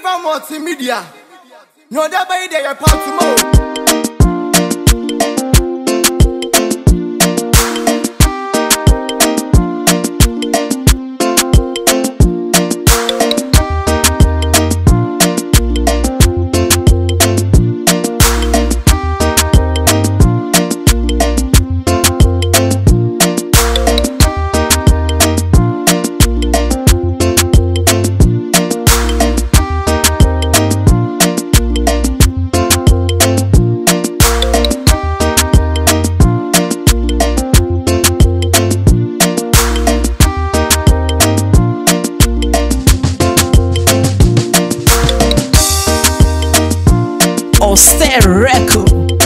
Ghana multimedia. No, that by there, part tomorrow. Record.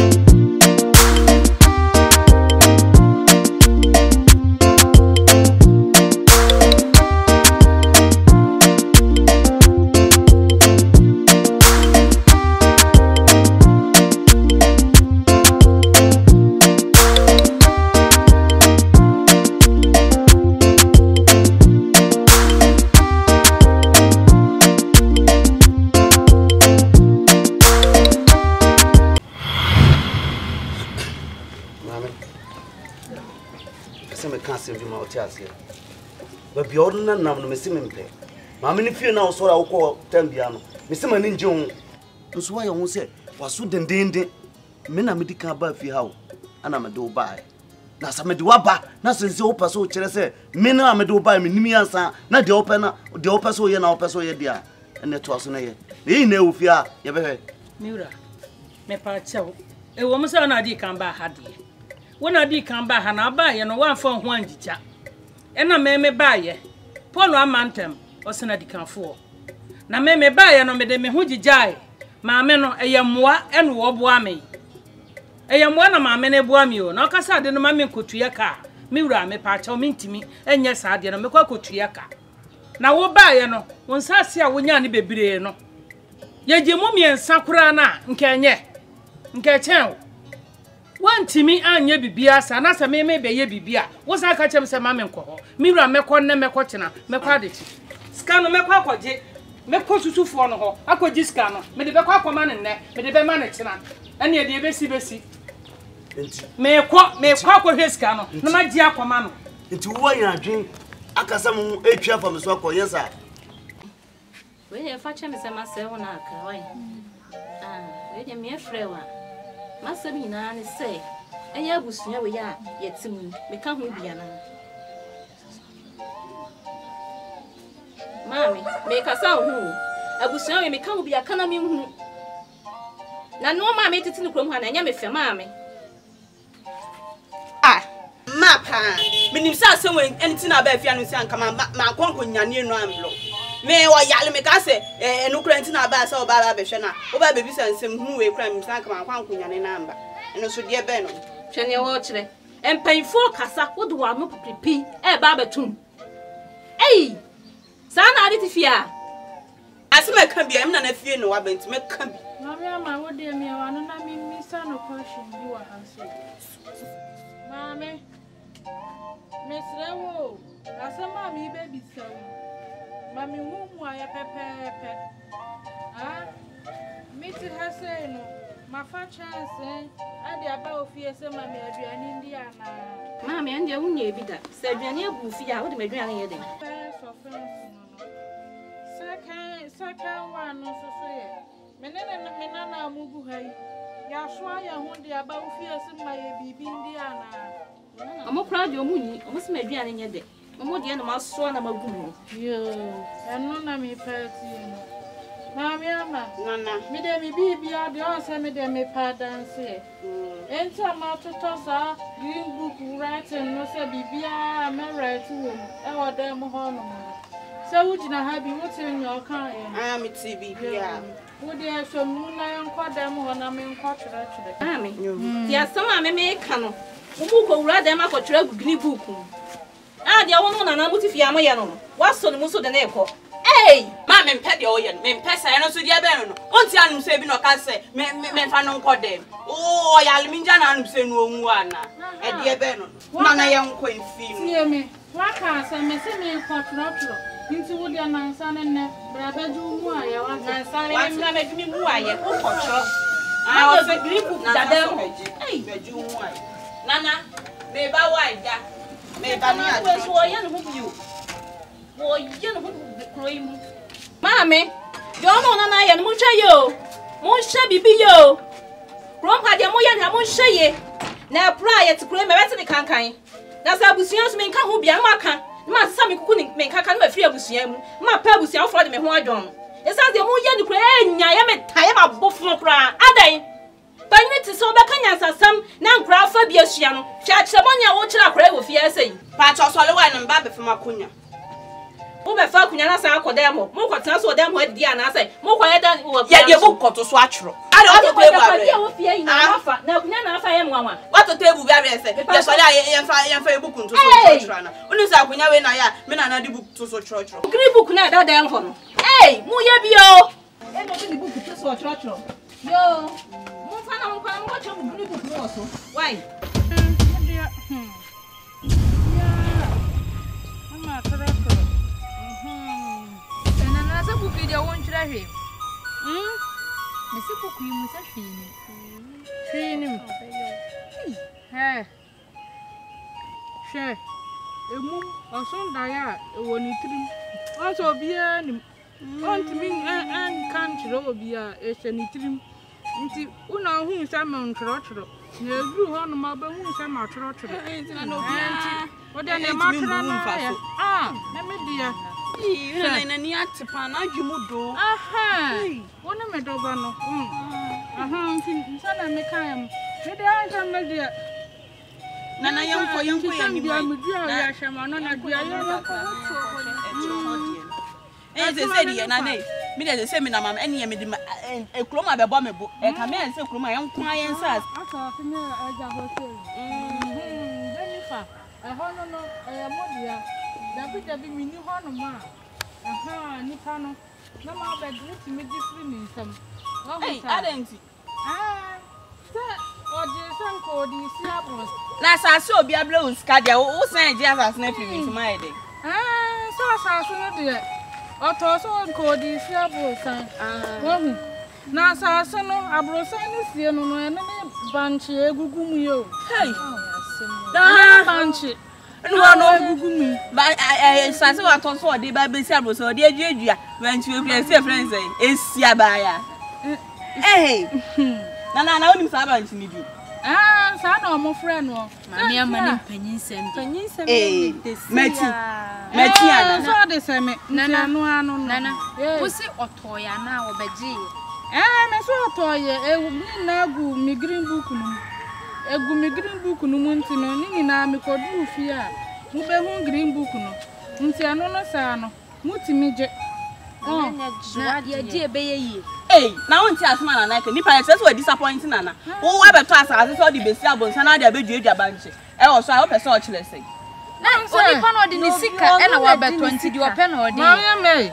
But beyond none of the Missing Pay. Mammy, if you now saw our call Tambiano, Mr. Maninjon, who's why I won't say, was so then dainty. Mena medical buffy how, and I'm a do by. Nasa Meduaba, nothing so paso, Chelsea, Mena Medu by Minimiansa, not the opener, the opaso, and our paso, dear, and the Twassonay. They know if you are, you Mura, me parcho. A woman's on a decam by Haddy. When I decam by Hanabai and one for one dita. And I may buy ye. Polo amantem, or Senadi can for. Na me buy and me de me huji jai. Ma meno a yamwa and wobwame. A yamwana ma mene boamio, no casa de no mammy kutriaka. Mira me parcho mintimi, and yes, I did a meko kutriaka. Now wo buy no, one sasia winyani bebre no. Ye jimumi and sakurana, nke one Timmy and ye bibia, and as a me be ye bibia. Was I catch him some mammy coho? Mira me corner me cotina, me quadity. Scano me quacoje, me cotu for no, I could discano, me the back man in there, me the bemanachina, and ye the besi. Me quack with his cano, no my dear command. Into why you drink, I can some 8 years from the swap, yes, sir. When you fetch him, some myself on our car. Ah, you mere frail. Master Mina say, and ya was never yet to me, become with Diana. Mammy, make us out who I was showing me come be a canamy who. Now, no, mammy, it's in the room and I am a mammy. Ah, Mapa, meaning somewhere anything about Fianus and come on, my conquering near Ramlo. Me wa yale me ka se enu krenti na ba se oba la behwe na oba bebi sansem hu we kra mi san kama kwankunya ne namba eno so de be no twene wo kire empanfo kasa wo de wa no pipi e ba betum ei sana ade tifia asema ka bia em na na fie no wa benti me ka bi mama ma wo de mi wa no na mi sa no question bi wa hanse mama mesrewo asema mi baby so Mammy, whom I pepe. Ah, Mr. Hassan, my fat chance, and the about fear some mammy, and Indiana. Mammy, and your own be that. Said Jania Buffy out of Medrian. Second one, no so say. Menana Mubuhay. Yashua, I want the about fear some my baby Indiana. I'm more proud your moon, almost Medrian in your day. Mo di na maso na magumo yo eno na me party na me ama nana me de me bibia de o se me de me pa dance enta ma toto sa green book writing no se bibia me write wo e wo dem ho no se wo gina ha bi wo tin yo kan e me ti bibia wo de so mu na enko dem ho na me enko twere me ti asama me ka no wo ko wura dem akotwere green book Ah, the woman and I'm with Yamayan. What's so the muso de neco? Hey, Mamma and Petty Oyen, men Pessa and also the Aberon. Once I'm saving no can say, men fan on call them. Oh, I'll mean Jan say no one. At the Aberon. One young queen fee. Near me. What can I say, Miss Me, Nti wo dia nansa ne brabe ju mu aye wa nansa ne na me dumi mu aye ko kocho ah o se gripu dadam beju mu aye nana me ba wa ida me ba ni ade so o ye no hu wo ye no hu kroi mu mami yo no nana ye no mu hwe yo mu hwe bibi yo krom pa de mu ye na mu hwe ye na pra ye ti kroi me beti ni kankan na sa busuan so me nka ho bia maka ma sa me kuku ni me nka kan ma firi abusuan mu ma pa abusuan fro de me ho adwon esa de mu ye ni kro enya ye me taye ma bofo kra adan panyi ti so be kanya sasam na nkra fa bia sua no hwa kyerebonya wo kyera kra wo fie asai pa cho so le wa no ba be fama kunya wo be fa kunya na sa akoda mo mo kwatena so dem ho adi ana asai mo kwa ye da wo ya de bu koto so atwero ade o to tebu abi wo fie ina afa na kunya na afa ye nwanwa wa to tebu bi abi ese ye so le ye fa book nto so atwero na unu sa kunya we na ya me na di book to so atwero green book na da da enfo no mu ye bio e no di book to so atwero yo mo fa na mo kwa mo cho green book no so why mama atwero na sa book dia won tira hwe me se book yi mu sa hwe he she emu osun daya woni trim also bia ni ontimi an kan chiro obia e she ni trim nti una hu sa ma nchoro choro na ezu ho no ma ba hu sa ma choro choro na no bia nti o de na ma choro na na me dia na ni atipa na adwumudo wona me doba no nti nsa na me kan me de an me dia nana yanko ya ni na ya shama no na dia ya se di na nei me de se me na mama ene me di ekroma be bo me bo e ka me en se ekroma yanko ayen sa ata fi me aja hotel Jennifer ho no modia da bi mini ho no ma ni pa no na ma be greet me different in some adenti se odi sanko di si abros na sa se obi abla uska dia wo san je asas na fi mi ma ede so asas no de oto so ko di si abros san wo na asas no abros ni sie no no ene banchi egugu mu yo da banchi no egugu mu ba sa se wa to so ode ba be si abros ode ajuadua banchi we play say friends esi abaya na onim sa banchi ni bi sa na omo friend no mami amani panyinsem meti ana so de se me nana no anu nana wo si otoya na obeje me so otoye ni na gu mi green book no egu mi green book no munti no ni na me kodu fi a mu be hu green book no nti anu no sa no mutimi je na ye je be ye na won ti asma na like nipa say so disappointing nana wo wa beto asase so di besi abonsa na dia beduadua banche wo so a wo pese o kire sei na oni pa no di ni sika e na wa beto nti di ope na odi mama me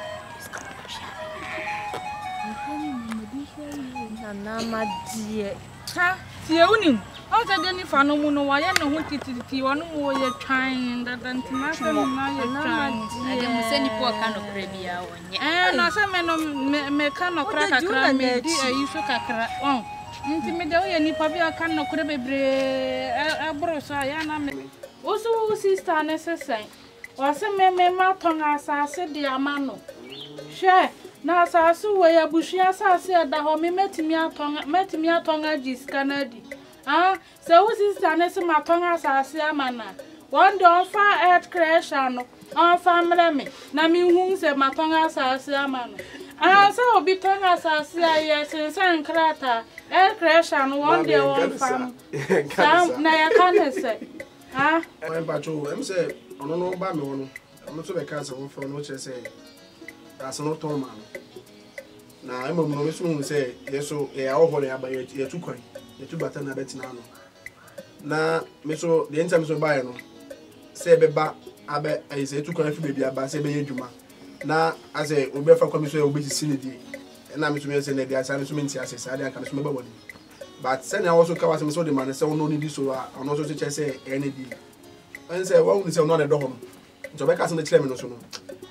nana madie ha tie unim o ta de ni fa no mu no wa ye no ho tititi wono mu ye twan dadanti na se no na ye twan ade mu se ni po ka no kra bia wonye na se me no me ka no kra kakra me di ayiso kakra nti me de o ye ni pa bia ka no kra bebre abro so ya na me o so sister na se sai o se me ma ton asase de amano hwe na asase we ya bushia asase da ho me metimi aton agis kanadi so who sister na se maton asase amana one don fa earth creation no on family me na mi hu se maton asase amana so obi ton asase aye sensan krata earth creation one day one fam sam na ya kan se I'm patrol em say ono no ba me wono am so be ka se won fa no che say that's no ton man na em mo no so hu say yeso e a wo ya ba ye tu kwan ye tu bata na betina no na me so the enter me so ba ye no say be ba abe e say tu kwan fi be bia ba say be ye djuma na ase obi fa kwa me so obi sisi ne di na me so me say na dia say me so me ntia say say dia kan so me ba body but say na also ka was me so the man say no need so ono so say any di and say one say no na do hom so be ka say na kire me no so no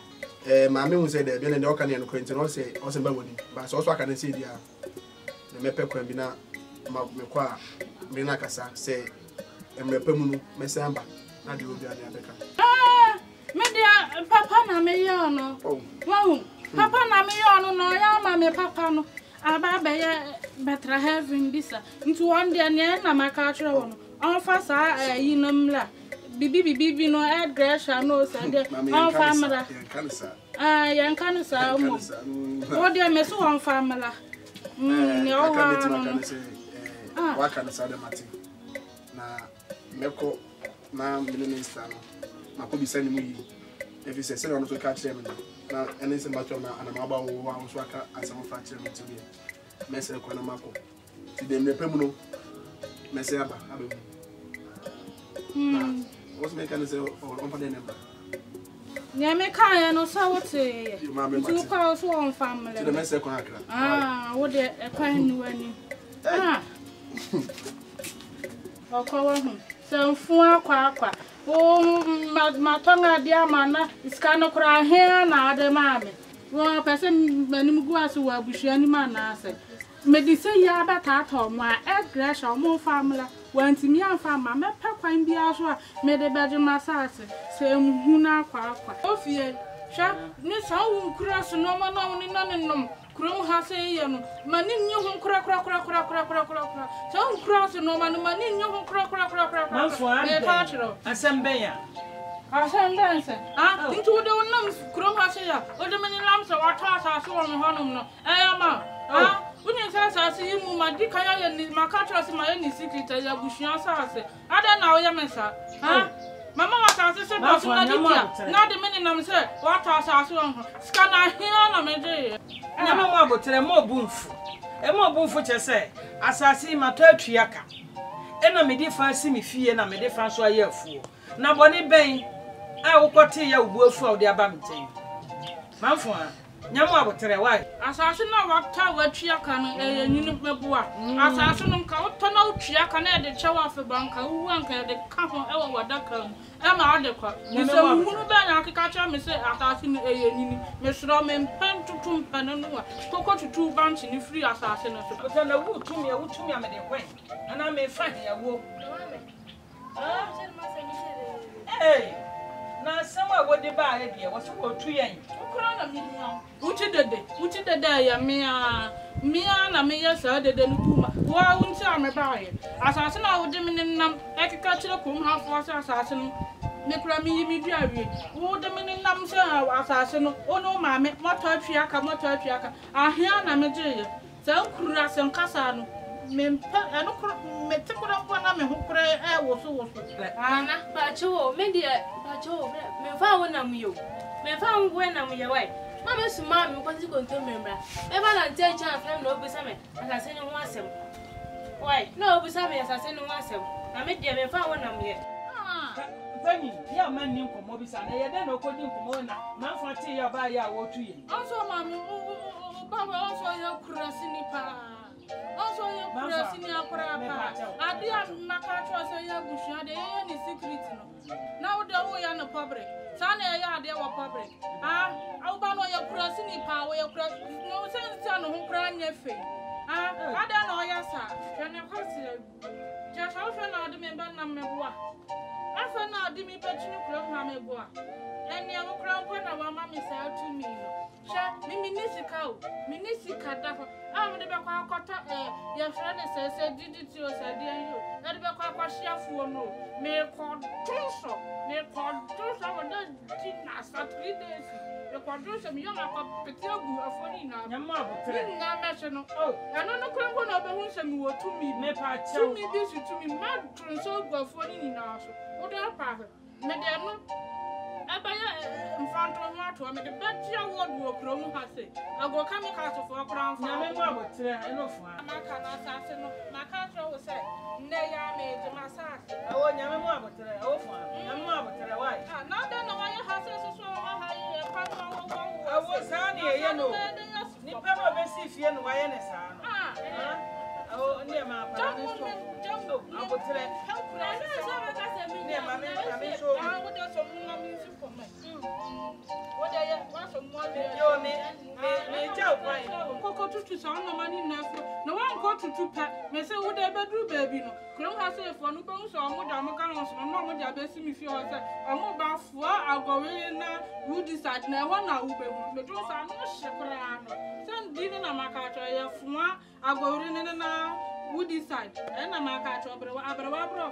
maame hu say there be na de oka na no kwenti no say o say ba woni ba so aka na say dia na me pe kwan bi na me kwa me na kasa say emre pa mu no me say amba na de obi ani abeka me dia papa na me yo no wow papa na me yo no ya ma me papa no aba be ye betra heaven bisa ntu one day na maka atwere wo no on fa sa yinam la bibi no address no say de on family yan kan sa mo wo de me so on family ne o ha no wa kan sa de mate na meko na minister no mako bi sani mu yi efi se se no to ka kire me na ene se mbacho na ana maba wo wa so aka asem fa kire me tibi mese ko na mako ti de me pemu no mese aba abebu what's me can say on for the number nya me kan no so wote tu kwa so on family ti de mese ko akra wo de e kwan ni wani okawa hu sanfu akwa o matonga dia mana iskano kura he na ade maame wo pese manim gu aso wa buhua ni mana ase medise ya bata to mo a egresha mo family wantimi amfa ma me pe kwan bia so a me de beje masase se hu na akwa ofie sha ni sa wu kura so no ma na ni na nem krum ha se ye no mani nyi hu kura sa wu kura so no ma no mani nyi hu kura me ta chiro asembe ya asembe nti wo de wonam krum ha se ya o de mani lam se wa ta sa so won honum no ma Uni sasa si mu madika ya ni makatra si ma ni secret ya bushia sasa ada na o ya mesa mama wata se ba so na dikia na de meni nam se wata sasa won ho ska na hia na meje na mama abotere mo bumfu mo bumfu che se asasi mata atuaka na me di fa si me fie na me di fa so aye afuo na boni ben a wo kote ya ubu afu a wo de aba mten manfo nyamu abotere why asase na wata watria kan nyini mebua asase no ka wota na utria kan e de chewa afa banka wu anka e de ka ho e wa wadaka e ma ade kwa so hunu be na akeka cha me se asase no nyini me sro me mpan tutu mpan no wa koko tutu banch ni free asase no so ota na wutumi a me de kwen ana me fa ya wo na sama wodi ba ya de wo so otu yen ukura na mi nwa uchi dede ya mia na me ya sa dede no kuma wa unti ame ba ye asase na wodi me nam ekeka kire kum ha fo asase no me kura mi yimi duawe wodi me nam se asase no ono ma me moto atwiaka ahia na me je ye sa ukura se nkasa no mempa eno me tekura kwa na me hokure wo so ana ba cho me dia ba cho me fa wona mu yo me fa ngwe na mu ye wai mama su ma me kwati ko nto membra e ba na nte chan frame na obisa me asase ni ho asem wai na obisa me asase ni ho asem na me dia me fa wona mu ye Fanny, ya man nim komo bisa na ye de na okodi komo na man fa ti ya ba ya wo tu ye also mama baba also ya kurasi ni pa also ya kurasi ni akora pa adia makatro so ya bushia de ye ni secret no na wo de wo ya no public sana ya ade wo public au ba no ya kurasi ni pa wo ya kurasi no sense no ho kra nya fe ada na ya sa hwene kwasi ja so fe na ade me ba na meboa afa na ade mi petini kro ha meboa eni ya wo kra mpo na wa ma mi sa to mi no sha mi minisika da ho me de be kwa akota ya hwere ne sese diditi o sa de yo na de be kwa akwahyiafuo no me kontoso wo da di na sa 3 days e kontoso mi yo ma kwa peti agu afoni na nyama abotere na me no ano no krango na obe hu nsemi wo tumi me pa cha tumi bi su tumi ma tronso agu afoni na so wo da pa me de no abaya mfanto nwato me de betia word wo kromu ha se ago chemical to for kran fa nyame mo abotere eno fu maka na asase no maka tro wo se nne ya me de masase awo nyame mo abotere awo fu nyame mo abotere why na de no wa ye ha se so wa ha ye pa wo awo sa na ye no ni pa no be si fie no wa ye ne sa no awo ndi ma pa na so abotere Woody side, and I'm a catch over a bravo.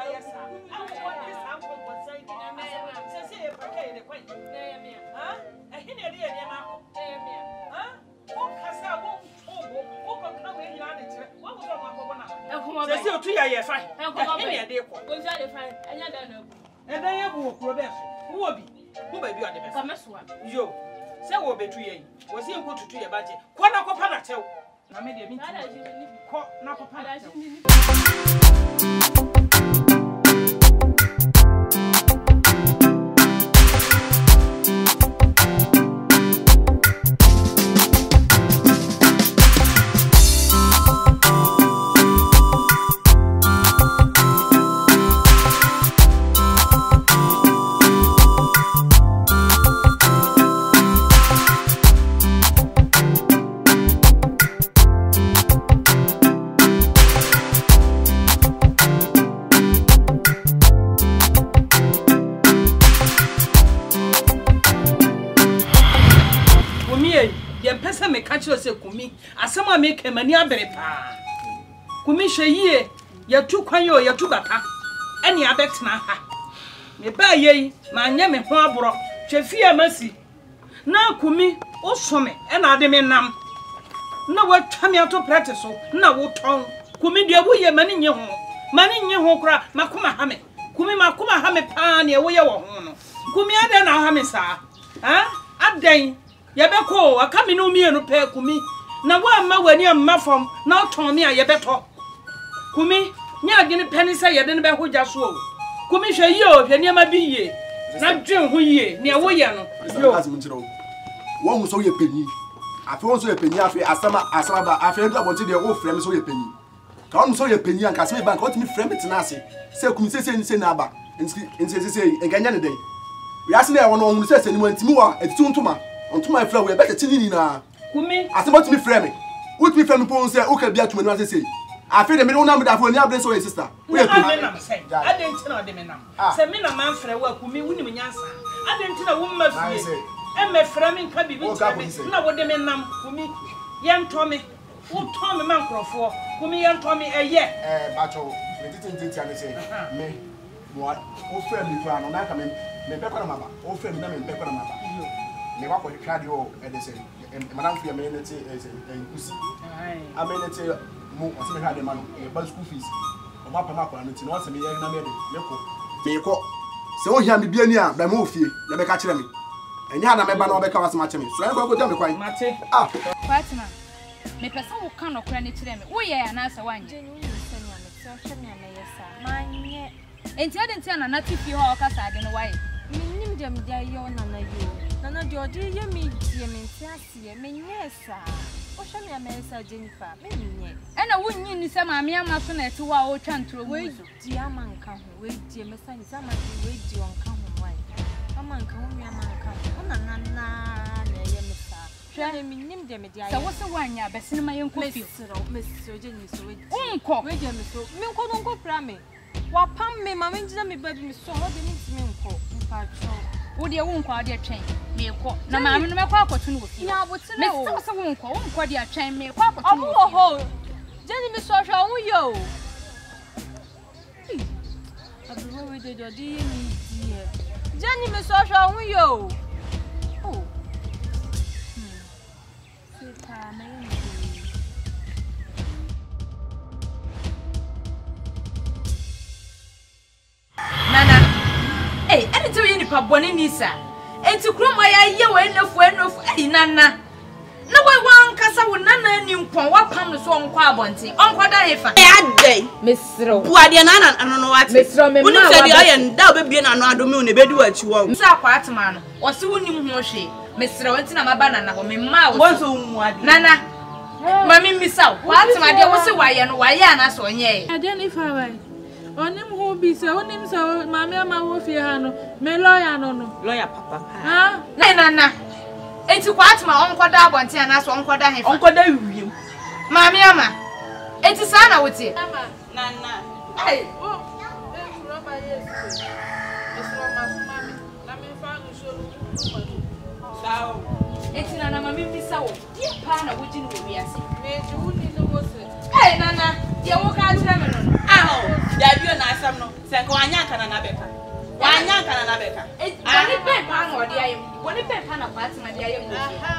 I made a meeting. Not a me catch you say Kumi, as someone make a mania berepa. Kumi sheye, ya tu kwayo, ya tu bapa, any abet na ha. Me ba ye, my name is Wabro, Chefia Mercy. Now Kumi, o some, and Ademenam. No what time you to practice, no what tongue. Kumi, dear, we are money in your home. Money in your home, Makuma Hame. Kumi Makuma Hame pan, your way of home. Kumi Aden Hamesa. Ah, Aden. Yabeko, a coming no me and repair Kumi. Now, one ma when you're muffum, now Tommy, I yabeto. Kumi, near getting penny say you didn't be who just woe. Kumi shall you, if you near my be ye. Not Jim who ye, near Wayano. One was so a penny. I found so a penny after Asama, I felt I wanted the old friend so a penny. Come so a penny and Casme Bank, what me friend Tenassi. Say, Kumi say, Naba, and say, and Ganyan day. We asked me one who says, and went to Mua and Tuntuma. On my floor, we're better tinny now. Kumi, I support me frame. Would me from Pons say, okay, be to me, say. I feel the middle number that for never so sister. We are I didn't know them enough. Say, men a man for a work with me, wouldn't even answer. I didn't know a woman, I say, and my framing can be not what the men numb for me. Young Tommy, who Tommy Mancro for, whom young Tommy a year. Bacho, we didn't say, me, what, old friend, you found on that coming, me pepper mama, old friend, them pepper mama. Me wa ko cardio e dey say madam fi me nete e kusi a me nete mo o se me hade ma no e ba school fees o ma pa ma kwa no ti no se me ye na me de me ko se o hia me bia ni a ba mo ofie na be ka kire me enya na me ba na o be ka wasema kire me so en ko dem kwan mate ah Fatima me pesa wo kan okra ni kire me wo ye ya na asa wanje manye enti ade enti na tifi ho o ka sa ade no wae minnim dem dia yo na na yo Nana George, you mean, Tiasi, Menesa. O shall me a mesa, Jennifer, Menia. And I wouldn't need some Amia Masson to our chantro. Wait, dear man, come, wait, dear Messiah, some of you wait, dear, come away. A man, come, your man, come, Nana, Shall me name them, dear. So what's the one, ya, best in my own coffee, Miss Jenny, so uncle, wait, dear Miss Milko, don't go pram. What pam me, my baby, Miss so what they need to milk. Would you won't call their chain? Me a quack. No, mamma, no matter to know. Yeah, what's the matter? Won't call their chain, me a quack. Oh, Jenny, Miss Social, yo. I've been worried your dear, dear. Jenny, Miss Social, yo. Oh, Nana. Hey, anything you need for Bonisa. And to grow my eye, when no friend of Nana. No one casa with Nana and you from what pound so on Quabonti. On what I have a day, Miss Guadiana, I don't know what Miss Roman said. I am double being another moon, a bed what you want. Sir, Quatman, or soon you know she, Miss Rowentina Banana, or me mouth was Nana. Mammy, Miss Out, what's my dear was a why and why, and I saw ye. I don't if I onim ho bi se onim se mama ama wo fie ha no me lawyer no lawyer papa ha na enti kwa atma onkoda abonte na so onkoda hefa onkoda wiem mama ama enti sa na wotie nana ai o ro ba yes esro masumami na me fa no so sao enti nana mama mi bisa wo ye pa na woji no wi ase me ji wuni no wo se nana ye wo ka tire me no da bio na asam no se ko anyanka na beka wanyanka na beka woni pe pa na odi ayem woni pe pa na kwati na di ayem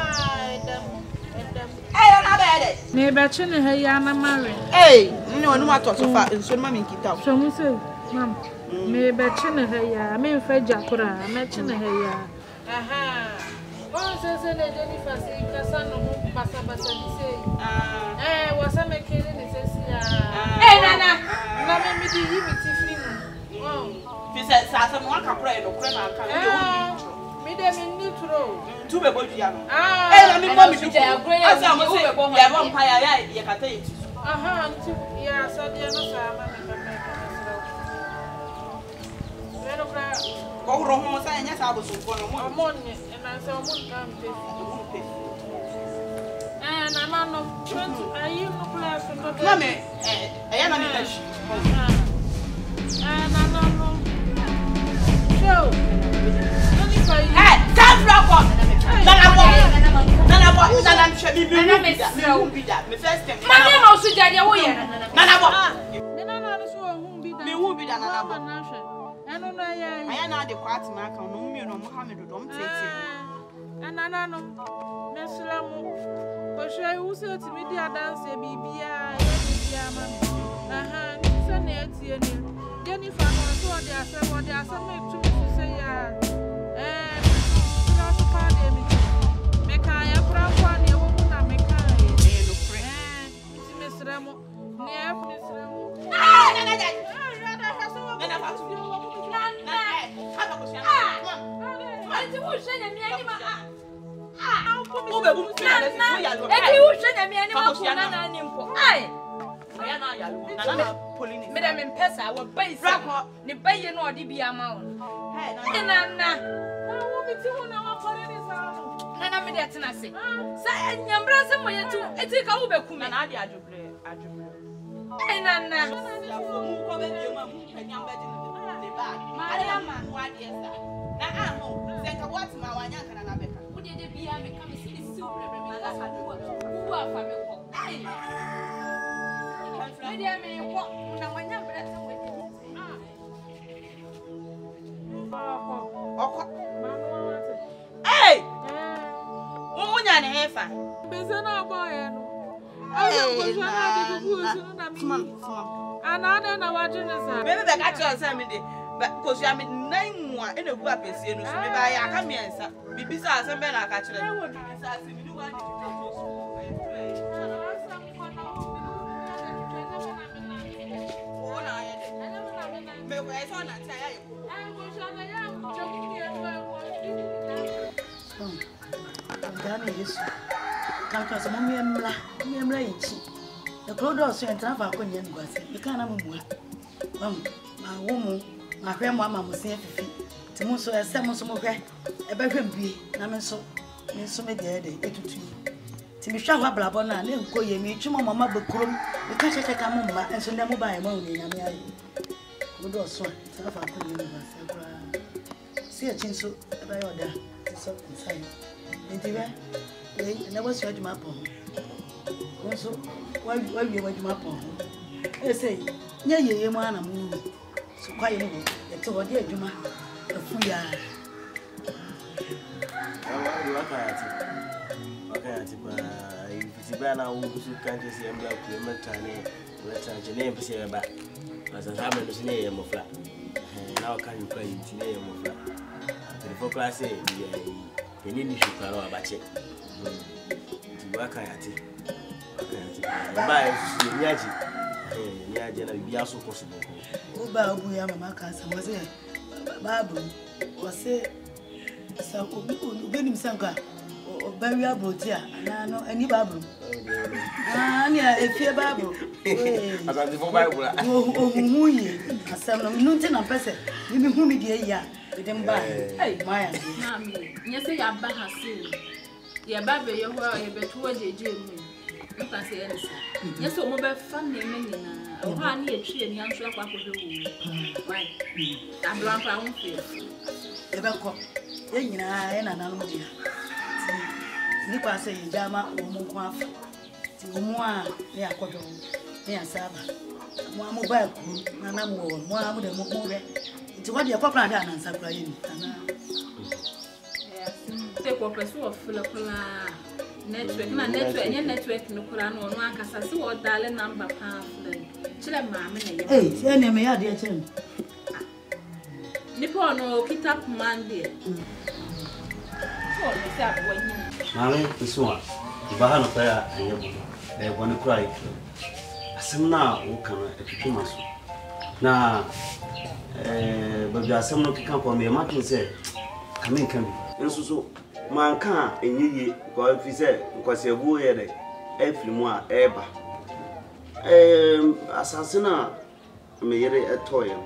na bede me be chi ne ha ya na mare ni onu ma to so fa nso ma min kita so mu se mam me be chi ne ha ya me fa jakura me chi ne ha ya se le Jennifer se kasa no basa di se wasa me kere ne se sia nana na me mi di yi mi ti free mu fi se sa se mo aka kura e no kura na aka mi de mi ni tro tu be bodu ya no na mi mo mi di asa mo se ya bo mpa ya kata yi nti ya sa dia no sa ma me ka me no kra ko ro ho sa nya sa bo so ko no mo ne na se mo ka mpe na no 20 ayi no class no na me ya na me da shi na no show nani kai tap rock nana me first time mama ma so jade wo ye nana bo nana no so hu bi da me hu bi da nana bo eno na ya aya na de kwat ma aka no mi no Muhammad do mtete nana no mesulamu ko shey uso ti mi di dance bibia ya bibia ma se na etie ni Jennifer no so de asa me tu se ya so pa de mi me ka ya pra kwa ni wo na me ka no pre ti mesulamu ni e mesulamu nana fa tu haba ko siana enti wo hwe na mi ani ma o be bu ti na so ya lo enti wo hwe na mi ani ma ko na ani mpo aya na ya lo nana polini me da me mpesa wo bai sa ni bai no odi bia ma wo nana wo mi ti wo na wa kore ni sa no nana me de tena se sa nyambra se mo yetu enti ka wo be ku me nana ade ajobre nana ya fo mu ko be bi ma mu ka nyamba di ne ba Maria ma wa de sa na aho se ka what ma wa nyanka na beka wo de bia me ka me si si bre me ka sa do wo afa me ko me de me ko na wanya bre se wo de oko mu nya ne hefa bese na boy no ayo ko jana de ku su na mi ana na wajene sa me be ka cho sa me de ko su ami nan mu a ena gu apesie no so me ba ya aka miensa bibisa asem be na aka kire bibisa asem ni wa me ko ai so na ta ya ko Gani Yesu. Kanka so mo miemla yichi. The clodo so entra fa ko nyen gwase. Me kana mo mua. Ma wo mu, ma hwe mo ama mo se fifi. Ti mo so ese mo so mo hwe. E be hwem bie na me so me de etutu. Ti me hwa blabo na na nko ye me twimo mama bekrom. Me ka cheke ka mo mma enso ndem mo ba ye ma onye nyame ayi. Clodo so entra fa ko nyen gwase kura. Si e chinso e ba yoda. So inside. Intiwe na wasi adwuma pon wonso wa wie adwuma pon say nya yeye mu ana mu so kwaye no e to wode adwuma afu ya wakati ba ifitibana ubusu kanje se embla ku metane wetanje ne mpese ba sasa sabe ndo sine ye mofla na wakati kwa intine ye mofla telefo classe ni ni shukaro abache ndi wakati baba nyaji nyaji na bibia so koso oba obu ya mama ka sa mo se babu o se sa obi ni msanka oba wi aboti a na no ani babu Ah, near a fear Bible. As I for Bible. Oh, Mooney, some nothing of person. You mean whom you with them by. Hey, my. Yes, I have back seen. Your baby, your well, you bet what you do. You can say anything. Yes, so mobile fun naming. Oh, honey, a tree and young shop up with the why? I'm drunk, I won't feel. Ever you know, and an anomaly. Nipa say, Jama, or Mukwaff. Moi, near Cotton, near Saba. One mobile, and I'm more, one with a mobile. It's what your papa done and surprise. Take up a sort of full of network, my network, and your network no plan on one cast. I see what darling number pamphlet. Chill, mamma. Hey, send me a dear Tim. Nippon or kit up Monday. Mammy, this one. The Bahana prayer and they want to cry. I said, now, who can I pick us? Now, but there are some looking come for me. Martin said, come in, come in. And so, man can't, and ye go if he said, because you're going every more ever. Assassina, may a toy.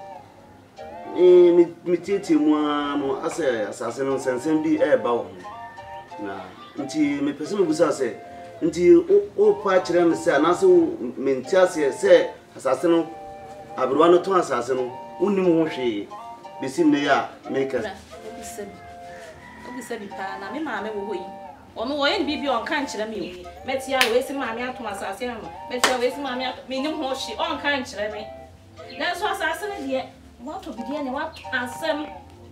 Me titi mo ase asaseno sensen bi e ba wo na nti me pese me busa se nti o pa kire me se anase me nti ase se asaseno abruwa no to asaseno unnim ho hwe besi ne ya make obi se bi pa na me ma me wo hoyi ono wo yen bibi on kan kire me metia we si ma me ato asaseno metia we si ma me nim ho hwe on kan kire me na so asaseno de what to begin what asem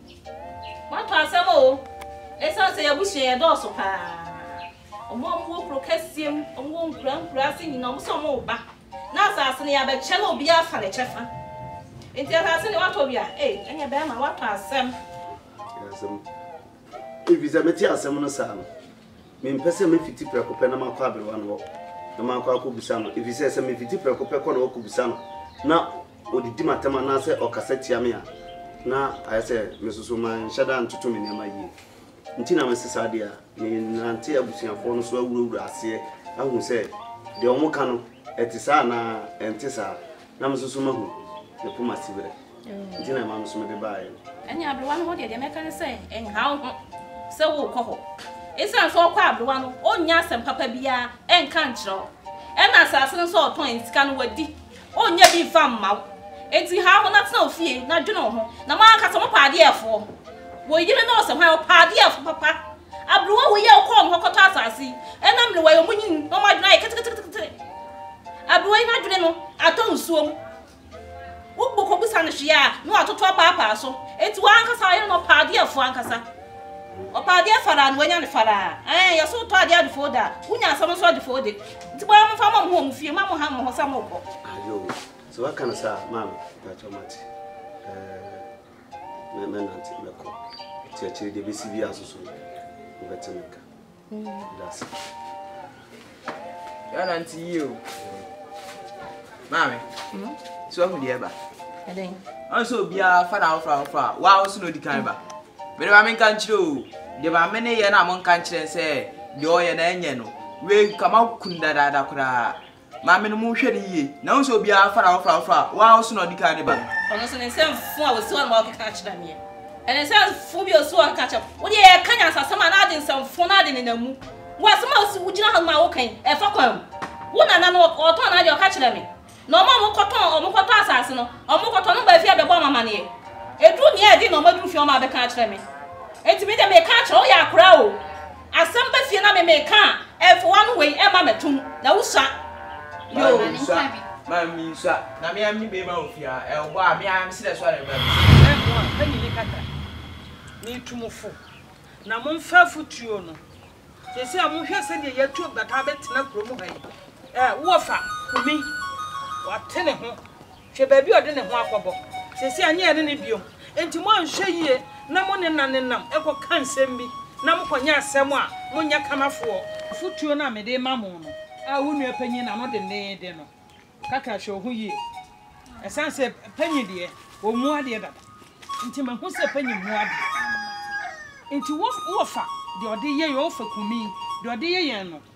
oh esa se yabuhye ye do so pa omo prokasiem omo nkran sin na omo so mo ba na asase ne ya be che na obi afa ne chefa enti asase ne what obi a enya be ma what asem asem visa meti asem no sa no me mpese me fiti prekope na makwa abrewa no na makwa akobisa no visa se me fiti prekope ko na okobisa no na odidi matema na se okasetia me a na ayese mesusu man shada ntutu me nema yi nti na mesesa de a ni nante abusuafo no so awurawura ase ahu se de omuka no etisa na entisa na mesusu mahu ne puma sibere nti na ma mesusu me de bae enya abrewa no de meka ne se enha ho se wo kɔ ho esa so kɔ abrewa no onya asem papa bia enka nkyerɛ ena asase no so oton ensika no wadi onya bi fam mawo enti ha ho na tena ofie na dwene ho na ma aka so paade efo wo yire na ose hwan paade efo papa abruwa wo ye ko no koto asase enam ne wayo munyin no ma dwene kete abruwa na dwene no ato nsuom wo gboko busa ne hwea no atoto papa so enti wa anka sa ye no paade efo ankasa o paade fara no wanya ne fara ya so to ade adfo da unya asam so adfo de enti bo am fa mo ho fie ma mo ha mo sam ko ayo so what can I say, ma'am? That's what much. Men anti meko. Tiachi de BCB asusu. Ubetemeka. That's. Yan anti you. Mami. So who dey ba? Eden. Also bia fa. Wa also no di kan ba. Me ba men kan kire o. De ba me ne ye na mon kan kire se de o ye na enye no. We kama kunda da kura. Mami no mu hwere yie na wo so bia fara wa so no dika ne ba ono so ne sem fu a wo so na wo ka kira me ene sem fu bi o so ka kira wo de e kanya asasama na ade sem fu na ade ne namu wo asama o si ugina ha ma wo kan e fa kwam wo na no o to na ade o ka kira me no mo koto asase no o mo koto no ba fi abebo mama ne edu ni e di no mo du fi o ma be ka kira me enti me de me ka kira o ya akra o asam ba fi na me ka e fo wan we e ma metum na wo sa yo mami sa na me am ni be ma ofia e ogbo a me am se de so are ba pani ni kata ni tumufo na mo mfa futuo no sesi a mo hwe se de yatu bata betina kromu han wo fa kumi watene ho hwe ba bi ode ne ho akobo sesi anye ene ne biom enti mo anhwe yie na mo ne nanenam ekọ kansem bi na mo konya asem a mo nya kamafo futuo na me de mamu no a wonu apanyi na no de no kaka hwe ho yie esanse panyi de o mu ade dada nti ma ho se panyi mu ade nti wo fa de ode ye yo fa kumi de ode ye yen no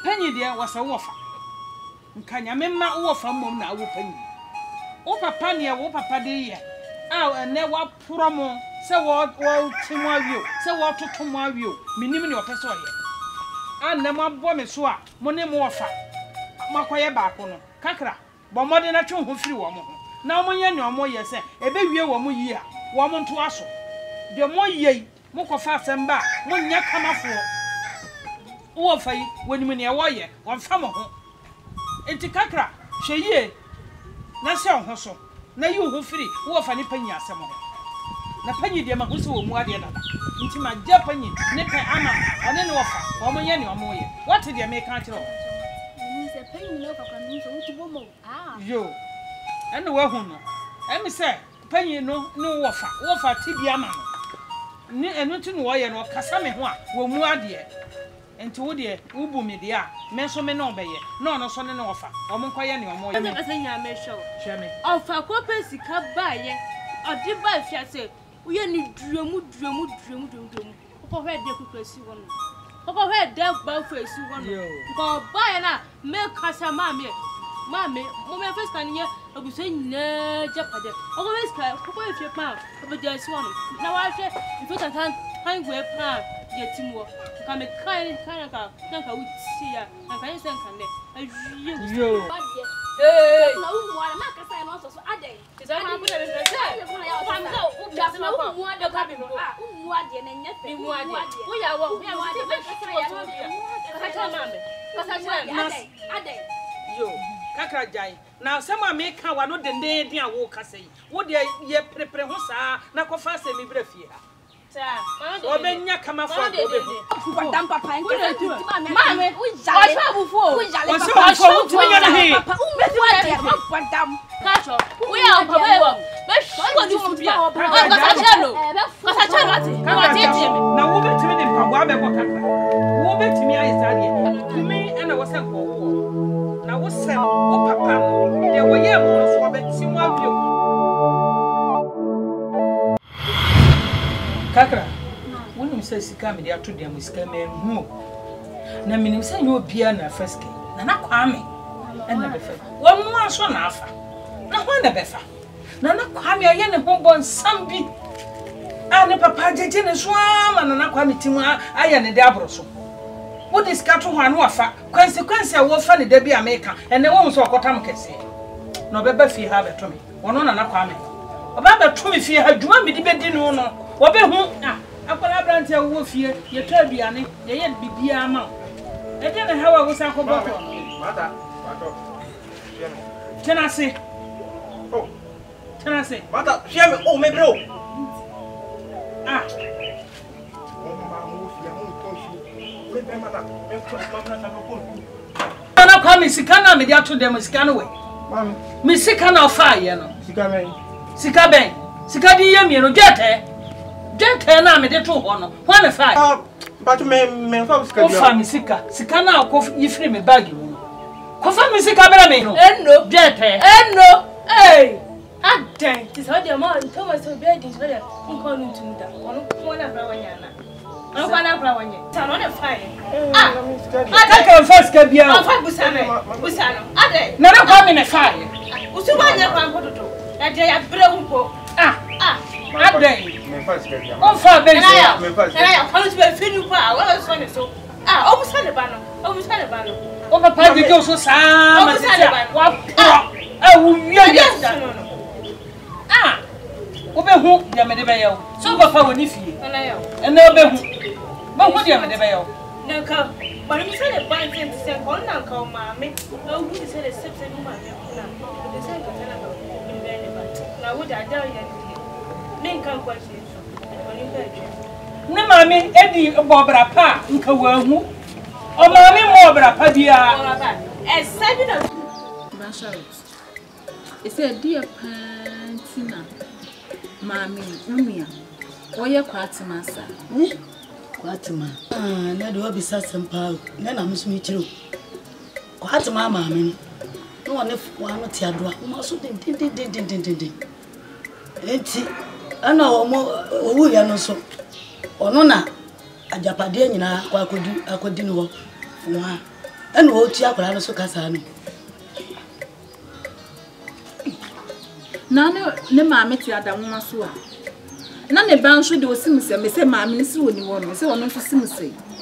Penny dear was a wafer. Nkanya memma wo fa mom na wo pani. Wo papa ne wo papa de ye. And ne wa promo se wo timu awio, se wo totomo awio. Minim ne opese oye. And na mabo me so a mo ne mo fa. Makoye ba ko no. Kakra, bo mode na twe ho firi wo mo ho. Na mo nya ne omo ye se ebe wie wo mo yi a, wo mo nto aso. De mo yi mo ko fa semba, mo nya kamafo. Wo fa yi wonim ne wo ye, wo fa mo ho. Enti kakra hweye na se ho so na yi ho firi wo fa ni panyi asem ho na panyi de ma ho se wo mu ade dada nti ma ja panyi ne pe ama one ne wo fa wo mo ye ne wo mo ye what de me kan kire ho ni se panyi ne ko kan ni so wuti bo mo yo ene wo hu no emi se panyi no ne wo fa tibia ma no ni enu ti no wo ye no kasa me ho a wo mu ade enti wo de ubu me de a me so me no beye no no so ne no ofa o mo nkoye ne o mo ye me pese nya me show hweme ofa ko pesika baye odi ba fiase uye ni duemu ko he de kukwesi wono ko he de ba fuesi wono ko baye na me kasa mame mo me pesika ni abuso nyina japade o ko pesika ko efie pa o be jasi wono na wa hwe ifu tan hangwe pa yetimo ka me kan ka wuti ya ka yin sen kan le ayi yo na umu wala maka sai no so adai tiza ni bu na be pese fa mi so u ja na umu ade ka bi mo umu ade na nya fe umu ade wo ya wo be ka adai yo kakra jai na sama me ka wa no dende dia wo kasai wo de ye prepare ho sa na ko fa se mi bra fie ha Obenya kama fo obehu. Kwadam papa en kasa tuti mame ujale. Ujale tunya na he. Papa umefu ade kwadam. Kacho. Uya papa wo. Be sho ni fu bia. Kasa chelo. Kasa chelo ati. Kama tete me. Na wo betimi ne mpaboa be ko kakra. Wo betimi ayesade. Kumi ena wo sen ko wo. Na wo sen wo papa no. De wo ye mo so obetimu abio. Kakra, wonu se sika me de ato dem sika me hu. Na minim se nyo bia na faske. Na kwame. Ena be fa. Wonu aso na afa. Na ho na be fa. Na kwame aye ne ho bon sambi. A ne papa jeje ne so ama na kwame timu aye ne de abroso. Wo de sika to ho anu afa. Consequence a wo fa ne da bi America. Ene wo so okotam kese. Na obeba fi ha beto me. Wono na kwame. Oba beto me fi ha dwuma me di bedi no no. Obe hu akwara branti awo fie ye to aduane ye ye bibia ma e de na hawa wo sa ko boto mata tenase oh tenase mata sheme oh me bro ah na kwa mi sika na me dia to dem sika no we mami mi sika na ofa ye no sika ben sika di ye mi no jete Jete na me de to ho no. Ho na fa. But me fa sika dia. Ko fa mi sika. Sika na ko yifiri me bag mu. Ko fa mi sika bra me no. Enno. Jete. Enno. Hey. Adan. Ti so de ma to ma so be di so de. Nko nu ntunda. Ono ko na bra wanya na. Ono ko na bra wanya. Ta no na fa. Ah. Aka ka fa sika bia. Fa busana. Busana. Adan. Na na kwa me na fa. Usu wanya kwa nkototo. Ya de ya bra unko. Ah. Ah. Adan. Me fa sika dia. On fa be se. Me fa sika. Na ya kwanu ti be finu pa. Wa so ne so. Ah, o busana ba no. O busana ba no. O papa di ko so sa ma se. Wa pro. Wu wiya ya. Ah. O be hu dia me de be yawo. So papa woni fie. Na ya. Ena o be hu. Ba hu dia me de be yawo. Na ka. Ba mi se le ban se se ko na ka o ma me. O hu se le sep se ni ma me na. De se ka na ka. Mi be ne ba. Na wo da da ya ni. Ninkan kwa Yesu. Oni be twa. Ne mami edi bobra pa nka wahu. O mami mo bra pa bia. Bobra pa. Esabi na Basharut. Ese dia pantina. Mami umia. Oye kwatima sa. Kwatima. Na do bisa sempa. Na na musu mi chiro. Kwatima mami. No one wa no ti adoa. Mo so din. Enti ana owu ya no so ono na ajapade nyina kwa akodi no ho fo ha And what you are so Casano. None, ne mamma, Adam Masua. None of bound should do Sims and say, Mammy, so when you want me, so on for Sims.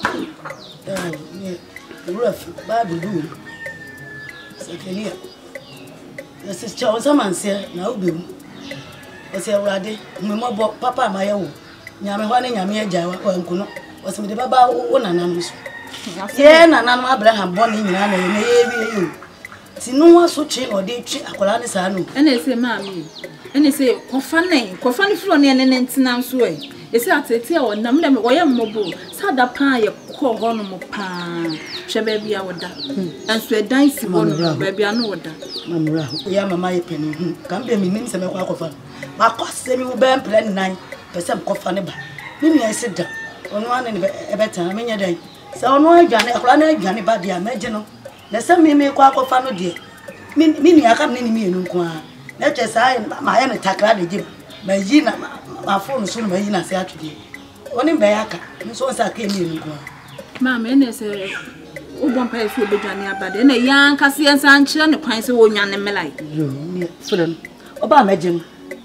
Rough, Bible do. Second year. This is Charles Amansia, now do. Was a raddy, Mamma, Papa, my own. Yammy, Yammy, Jawa, or Uncle, was with the Baba, one anonymous. Yeah, Nana Abraham, born in Yana, see no one so chain or did cheat a Colani. And they say, Mammy, and they say, Cofani Flonny and Nancy way. It's at a tail, and number why I'm mobile. Sad up pie, call one more pan. Shall baby our da. And so a dicey one, baby, I know that. Mamma, Yama, my penny, can't be me names and a walk of my cost semi will burn plan 9% coffee. Maybe I sit down on one and a better, I mean a day. So no, Johnny, a planet, Johnny, but the imagine. There's some me quack of fun, dear. Meaning I can't name me no qua. Let us I my own attack raddy. My Gina, my phone soon may not say today. Only Bayaka, so as I came in. Mamma, and say, one pay for the Johnny, but then a young Cassian Sancho and a pint of one young and Melite. Full Obama, Jim.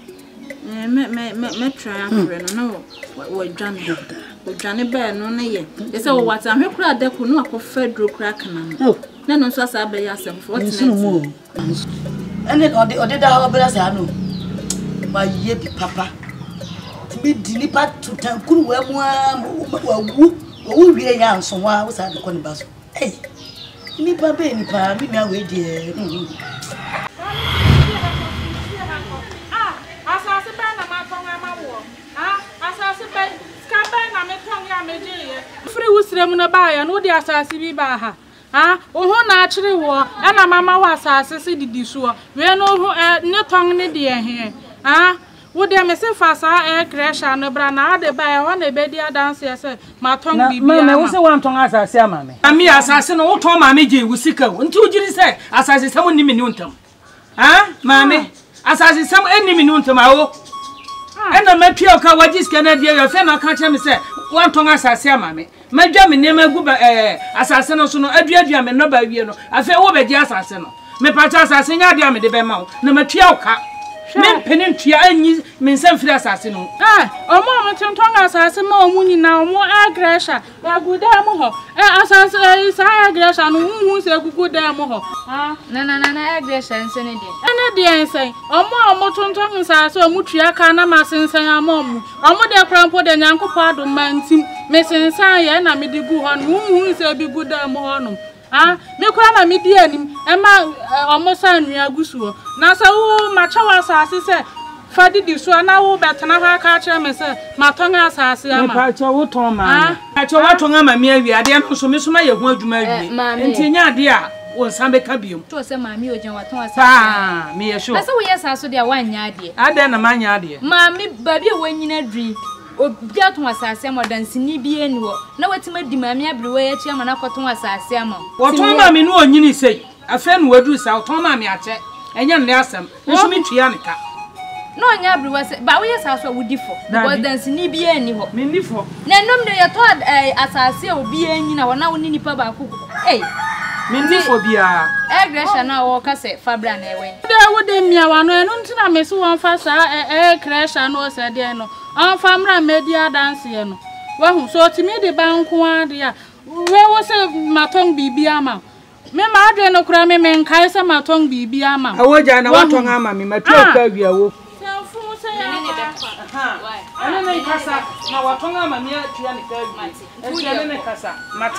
Me try no what Johnny Bear no ye. It's all what I'm here that could not go federal crack. No, no, so I be yourself for more. And then or the other brothers I know. My ye be papa. To be delivered to Tankuru who really young so why was I the conbus? Hey, Nipa be Nipa, me away dear. Free was Remuna by and what the assassin baha. Ah, oh, naturally war, and a mamma was assassin did this war. We are no tongue in the here. Ah, would there miss a fast air crash and a brana de by one a bed dance as my tongue be mamma was the one tongue as I say, mammy. And me assassin, old Tom, mammy, was sick. And two you say, as I say, someone in Minutum. Ah, mammy, as I say, some enemy Minutum. And the material Kawaji's Canada, your friend, I can't tell me, say, one tongue as I say, mammy. My German name, assassin, so no, Adrian, and nobody, you know. I feel over the assassin. Me patas assassin, Yadiam, the Bemau, no material car. Men penintia and means some free assassin. Ah, a moment on tongue assassin, more money now, more aggression. I good damn assassin is aggression, who's a good damn ah, Nana aggression, Senate. And the say, or more tongue assassin, Mutria Kana Massin, say, a mom, or more their crampo than Uncle Pardon man, Messing Saya, and I made the good one, who is a big good damn honor. Ah, me kwa me di anim e ma omosa anua gusuo na sa wo machawa asase se fadi di so na wo betena ha ka kire me se matonga asase ama me pa cha wo ton ma pa cha wo ton ama me awi ade no so me so ma ye ho adwuma awi enti nya ade a wo san be ka biom to se ma me ojan waton asase ah me ye sure na se wo ye saso de a wanya ade ade na manya ade ma me ba bi wo nyina dri Obia to asase am dansini bi eni wo na watima di mame abrewe ya chi ama na koton asase am woton mame no onyini sei afa no wadu sa woton mame ache enya nne asem nso metwia nka no nya abrewe se ba wo yesaso wudifo because dansini bi eni ho menifo na nom de ye to asase obi enyi na wona woni nipa ba ko menifo bia aggression na wo ka se fabra na ewen de wo de mia wa no enu ntina me so won fa sa aggression no se de no on famra media dance ye no wahu so timi de banko ade a we wo se matong bibi ama me ma ade no kura me nkai se matong bibi ama awoja na watong ama me matwa ka bia wo senfu se ya ne de ha ana na ikasa na watong ama me atua ne ka bi enti ne kasa mate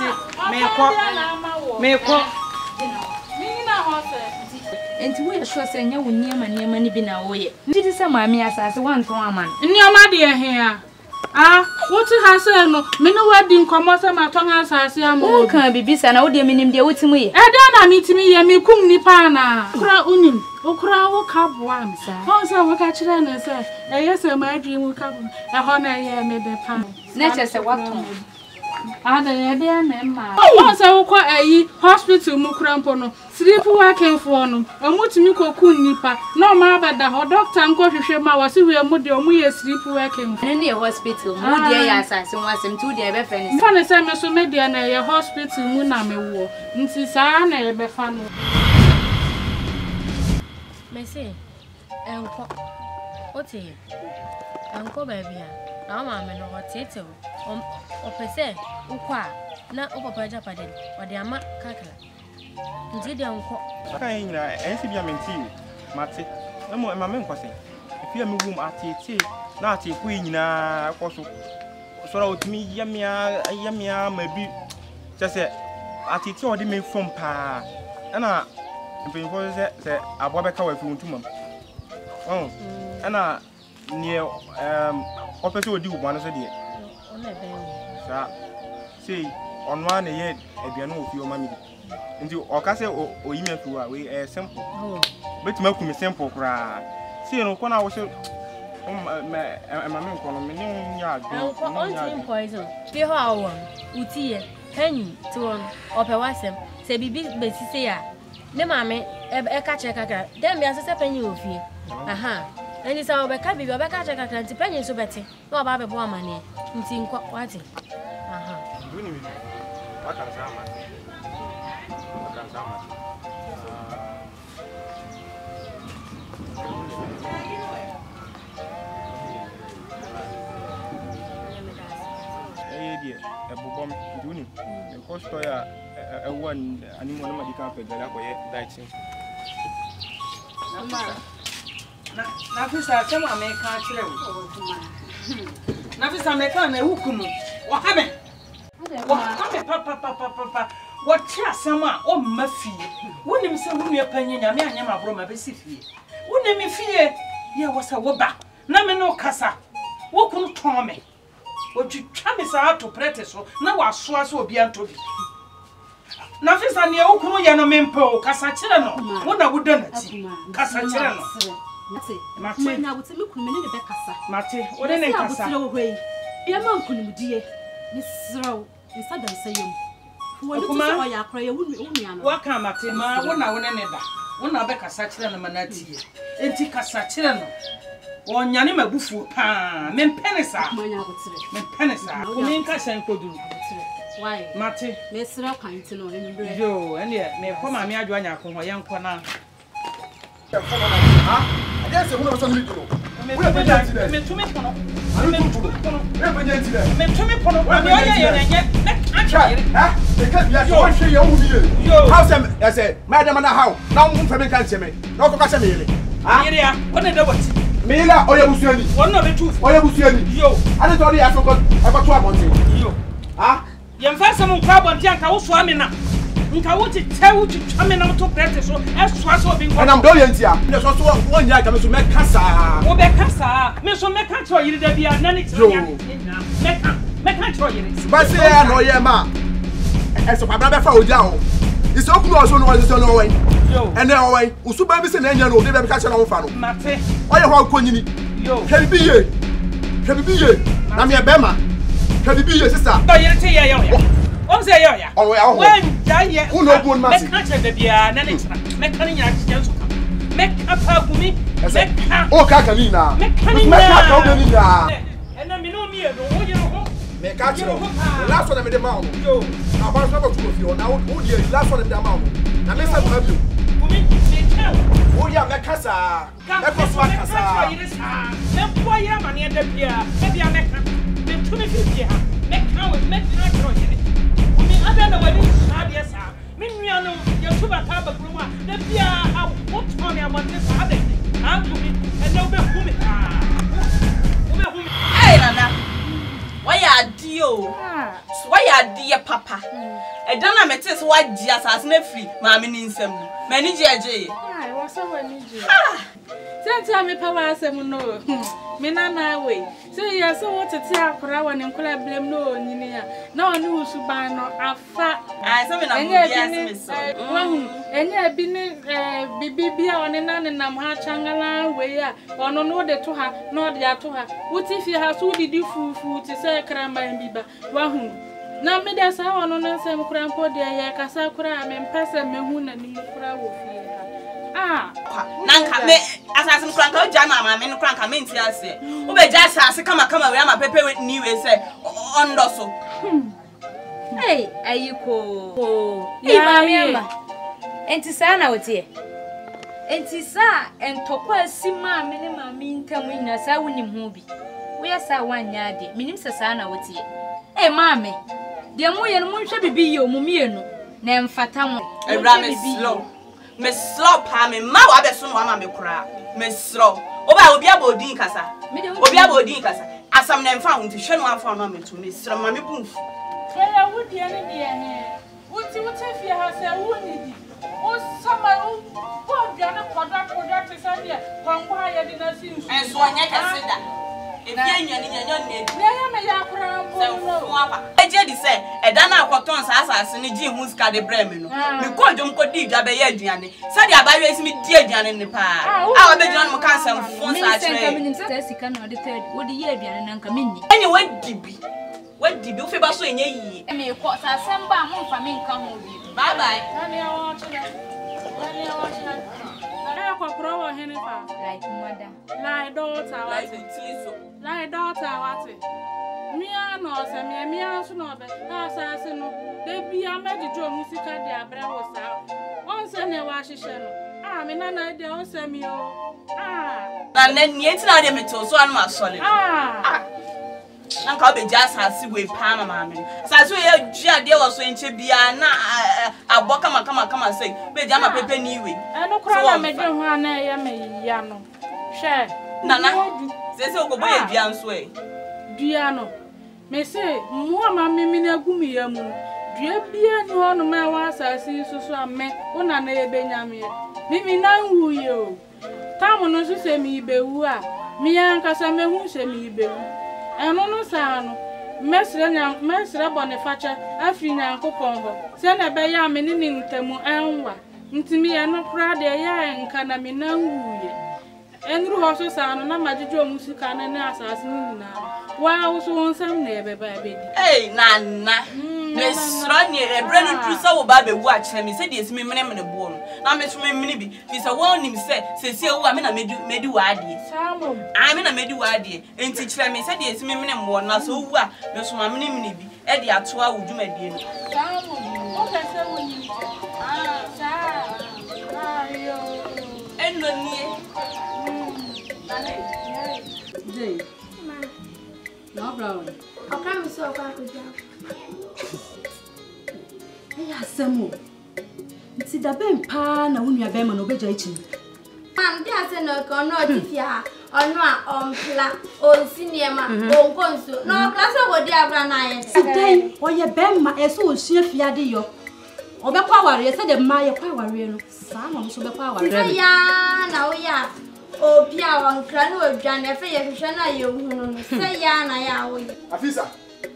me ko minina ho se enti wo yesho se nya woni ama ni bi na wo ye ndidi se maami asase wanton ama ni ama de he a woti ha se no me no wadi nkomo se maton asase ama wo kan bibisa na wo de minim de wotimu ye na mitimi ye me kum nipa na kura unim okura wo ka boa amsa ho se wo ka kire na se yese ma adwi mu ka ho na ye me de pa na che se waton Ada ya de na ma. O se wo kwa ayi hospital mu krampo no. Sleep working for no. Omutimi koku nipa. No ma bada ho doctor nko hwehwe ma wase we mu de omu ye sleep working. Ne hospital mu de ya asase wasem tu de be fe ne. Fa ne se me so media na ye hospital mu na me wo. Nti saa na ye be fa no. Mese enko oti enko baby a na ma me no hotete o pese ukwa na o papa japade o de ama kakala nti de enko kan nyina ensi bia menti mate na mo ma me nkwase efia me wum atete na ateku nyina koso so ra otimi yamia mabi chese atete o de me fom pa na mpinfo se abo beka wa fi ntumam ana nie opese odi wo bano so de ona be sa sei onwa na ye aduane ofi o mami nti okase oyime fi wa we simple betima ku me simple kura sei no kona wo se mami nko no me ne nya adu on poison bi ho awo utie hanyi to on opewasem se bibi besise ya ne mame e ka che kaka dem bia se panyi ofie aha eni sa obeka bibi obeka che kaka nti panyi so beti na oba bebo amane nti nkwa wati aha duni mi wakansa ma dia ebobom duni e kosto ya one animal na madika pe gala ko ye dieting na fisa chama me ka kire wo na fisa me ka na hukumu wa habe papa what asema o mafie wonim se wonu apanye nyame anyam abro ma be sifie wonim fie ye wasa wo ba na me no kasa wo kun ton me otwitwa me sa ato prete so na wasoa so obi antobi na fisa ne okunu ye no mempo kasa kire no wo na woda na ti kasa kire no mate na wotemi kunu me ne be kasa mate wo ne kasa ye ma nkunu die ni sraw ni sada nsayem wo ne so ya akra ye wunu ano waka mate ma wo na wo ne da wo na be kasa kire no manati enti kasa kire no wonyane mabufu pa mempenesa mempenesa ko min ka san kodu why mate me sra kwanti no enumbre yo ene me ko ma me adwa nya ko ho ye nko na ha ade se wo so mi duro we pe janti de me tumi pono me pe janti de me tumi pono me oye ye nenye me acha ha e ka bia so hwe ye wu mi ye how some I say madam na how na mo mfa me kan se me na ko ka se me yele ha yele ya wona da wati Mila oya busuani. Wonna be tu. Oya busuani. Yo. Ade to dey afoko akoto abonte. Yo. Ah? Ye mfa sem nkwa abonte anka wo so amena. Nka wo titewu twitwa me na to prete so esoa so obi nkwa. Enam do ye ntia. Ne so wonya ka me so me kasa. Wo be kasa. Me so me ka cho yiri da bia na ne tia. Me ka cho yiri. Ba se ya no ye ma. Eso pa bra be fa odia ho. Isi okunu oso no wo no wen. Yo. Ene owen. Usuba bi se na enya no de be ka che na wo fa no. Mate. Oye ho akonyini. Yo. Kebiye. Na me be ma. Kebiye sister. Do yiri te ye yo ya. O se yo ya. Onwe ya ho. Wen ja ye. Uno ogun ma si. Me ka che da bia na ne tia. Me ka nya che so ka. Me ka pa gumi. Me ka. O ka ni na. Me ka ni na. Me ka ka ni na. Ena mi no mi e do wo yiri ho. Me ka chiro. Last one me de ma o. Yo. Na ba so ko tu fi o na wo die last one me de ma o. Na me say ma bi o. Gumi me ka. Wo ya me kasa. Me ko so kasa. Me po ya ma ne da bia. Me bia me ka. Me tu me fi bia. Me ka we me ka chiro yiri. Gumi ada na wani sadia sa. Me nua no ye tu ba ta ba kru a. Da bia ha wo to ne amante sa ade. Ha gumi ene wo be hu me. Wo be hu me. Hey nana. Why adio? Why adia papa? E don na mete so wagi asase na free ma me ni nsam no. Mani jeje. Ah, wo so wani je. Senti me pa wa asem no. Me nana we. Say ya so what tete akora woni nkola blem no onyini ya. Na oni usuban no afa. Ah, so me na mu bia se me so. Enya bi ne bibibia oni na ne nam ha changala we ya. Ono no de to ha, no de ato ha. Wuti fi ha so didi fufu ti se kramba biba. Wa hu. Na me da sa wono na sem kura mpo de ya kasa kura me mpese me hu na ni kura wo fie ha nanka me assassin kura nka ja mama me kura nka me nti ase wo be ja assassin kama we ama pepe ni we say ondo so hey ayiko hey mami amba enti sa na wotie enti sa entokwa sima me ne mami ntamu ina sa wonim ho bi wo ya sa wanya de minim sa na wotie hey mami de mo ye no mo hwe bibi ye omumienu na emfata mo ebra me slow pa me ma wa be so no ama me kura me slow oba obi abodin kasa asam na emfa ho nti hwe no afa no me to me slow ma me bunfu ya wudi ene de he wuti fie ha se wuni di o sama o bia na koda te sa de kwangwa ya di na sin enso anya kase da efia nyani ne na ya me ya kura mbo apa eje di se eda na akoton asase ne ji hu ska de brem no me ko djom ko di dwa be ya aduane sa de abawe esi me di aduane ne pa a obe jona mo kan sam fon sa chere me nse sika no de third wo di ye aduane na nka menni enye wadibi o fe ba so enye yi me ko sa semba mo fa me nka ho bi bye bye ani awo chira na ko prowo hene pa like mother like daughter like tiso like daughter wate mia no se mia so no be asase no de bia mejijo musika de abre wo sa on se ne wa hihye no me nana de on se mi o na nie ntina de meto so anu asole nanka obeja asase we pa mama me asase we adua de wo so enche bia na aboka kama say beja ma pepe ni we eno kura na me de ho ana ya me ya no hwe nana sese ogobo ye dua nso dua no me se mu ama mimi na gumi ya mu dua bia ni ho no ma wa asase susu ame una na ebenya me mimi na nwuye o tamu no so se mi bewu a mi ankasa mehu se mi bewu eno no sa no mesre bonifacha afri nyankopon ho se na be ya me ni ntamu enwa ntimi ye no kra de ya enka na me na nwuye enru ho so sa no na majejo musika na na asase ni na wa wo so nsam na ebe ba be di nana mesro ni ebre no trusa wo ba be wu a kire me se de esimi mene bo no na me so mene bi fi se wo nim se wu a me na medi wa ade samo me na medi wa ade enti kire me se de esimi mene mo na so wu a me so ma mene bi e de ato a wudwumadie no samo o ka se wo ni sa ayo eno nie Jay. No brown. I can't so far to jump. Hey, Samu. It's the Ben Pa, na when you are Bema no beja eating. Mam, there's no connotia or no or cinema or consul. No, class over there, Brana. Today, or your Bema, a so chef yadio. Or the power, yes, said the Maya power, some of the power. Yeah, now, yeah. Oh, Pia, one crano of Jan, if I have Shana, you say, Yana, ya. Afisa.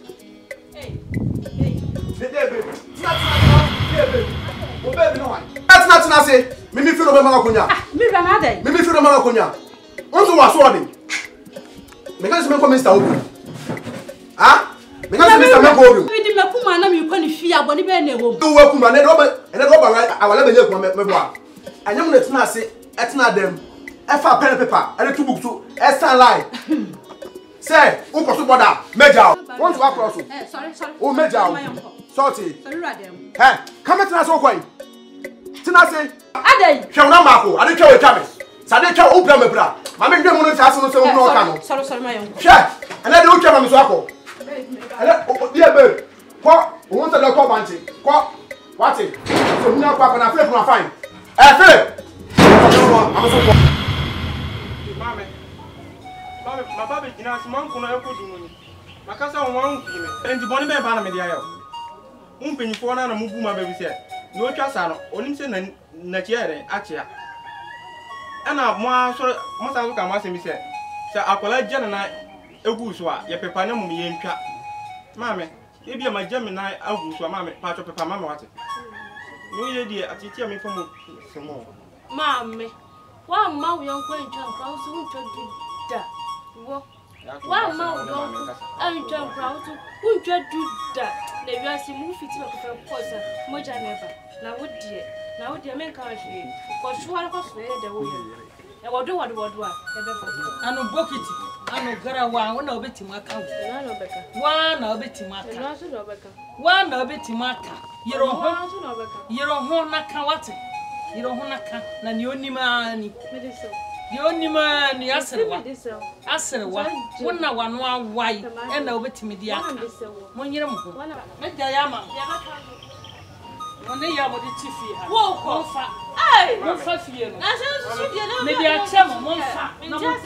That's not to say, Mimi feel over Maconia. Mimi feel over Maconia. Also, was warning. Because me come Mr. Open. Ah? Because Mr. Maconia. We did Macuma, and you can't fear when you bend a woman. Do welcome and I will never look my memoir. I know let's not say, it's not them. Pen and paper, and 2 books to Esther lie. Say, who got to bother? Major. Want to across? Sorry. Oh, Major. Salty. Hey, come to us all quite. Tinassi, Ade, shall not Marco. I didn't tell you, Thomas. So I didn't tell you, Bra. My men don't want to ask them no canoe. Sorry, my uncle. Share, and I don't care on Miss Wacko. And dear bird, what? Who wants to call Banty? What's it? So we now quack and I flip my fine. Philip! I'm so Mamma, my baby, you know, some uncle, I could do. My cousin won't be me. And the bonny man, Panama, Umping for an move, my baby said. No chasano, only send Natiere, Achia. And I must look at my semi said. Sir, I call Jen and I, a gooswa, your pepanum, me in cat. Mamma, if you're my Gemini, I'll go mamma, part of Papa Mamma. No, dear, I teach me from some more. Mamma, one mouth young quaint jump, I was soon to do that. One mouth young and jump out, who just do that. They we are seeing movie to course, Moja never. Now, would dear men can't see? Because you are a cost the way. I will do what I know bucket. I know Garawa, one of it in my count. One of it in my count. One of it in my count. You don't want to count. You don't want to count. And you only man. The only man, yes, I said, one now one white and over to me. When you're make the yama. When they are with the chief, walk off. Hey, one for you. Maybe I tell one fat.